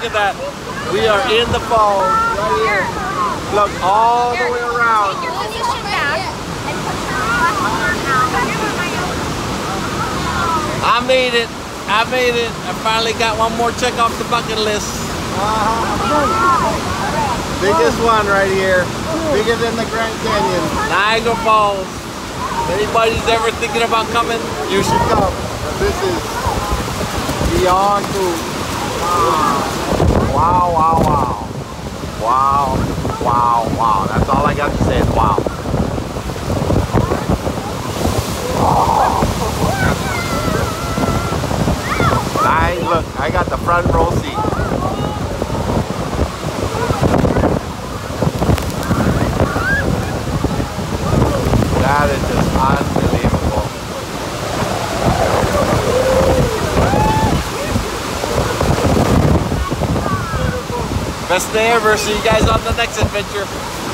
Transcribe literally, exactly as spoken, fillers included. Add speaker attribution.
Speaker 1: look at that. We are in the falls right here. Look all the way around.
Speaker 2: Take your position back and put your left arm out.
Speaker 1: I made it. I made it. I finally got one more check off the bucket list. Uh-huh. Biggest one right here. Bigger than the Grand Canyon. Niagara Falls. If anybody's ever thinking about coming, you should come. This is beyond cool. Wow, wow, wow. Wow, wow, wow. That's all I got to say is wow. I, look, I got the front row seat. That is just unbelievable. Best day ever. See you guys on the next adventure.